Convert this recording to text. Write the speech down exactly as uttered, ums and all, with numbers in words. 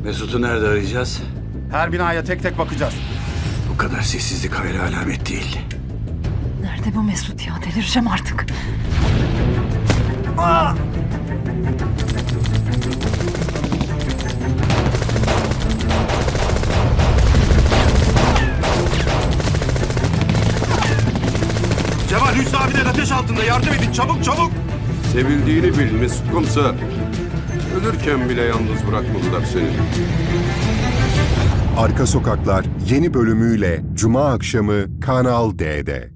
Mesut'u nerede arayacağız? Her binaya tek tek bakacağız. Bu kadar sessizlik hayra alamet değil. Nerede bu Mesut ya? Delireceğim artık. Aa! Cemal Hüsnü abiler ateş altında, yardım edin çabuk çabuk. Sevildiğini bil Mesut Komiser. Ölürken bile yalnız bırakmadılar seni. Arka Sokaklar yeni bölümüyle Cuma akşamı Kanal D'de.